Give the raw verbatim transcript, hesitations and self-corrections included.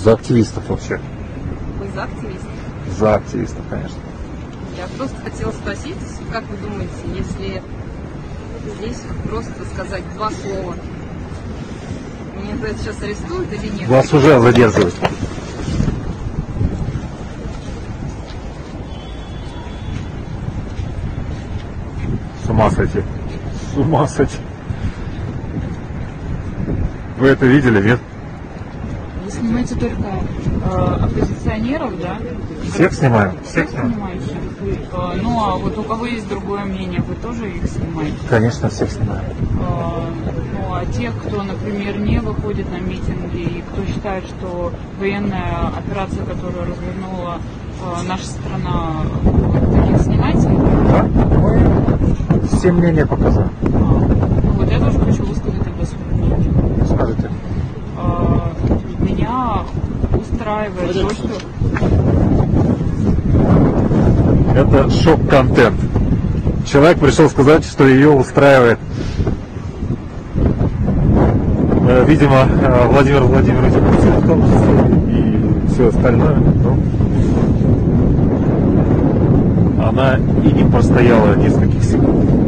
За активистов вообще. Вы за активистов? За активистов, конечно. Я просто хотела спросить, как вы думаете, если здесь просто сказать два слова, меня за это сейчас арестуют или нет? Вас уже задерживают. С ума сойти. С ума сойти. Вы это видели, нет? Вы снимаете только э, оппозиционеров, да? Всех снимаем. Всех Всех снимаем. снимаете? Э, ну, а вот у кого есть другое мнение, вы тоже их снимаете? Конечно, всех снимаем. Э, ну, а тех, кто, например, не выходит на митинги, и кто считает, что военная операция, которую развернула э, наша страна, таких снимаете? Да? Мы все мнения показали. А, ну, вот я тоже хочу высказать тогда свое мнение. Скажите. Э, меня устраивает то, что... Это шок-контент. Человек пришел сказать, что ее устраивает. Видимо, Владимир Владимирович Путин в том числе и все остальное. Но она и не простояла нескольких секунд.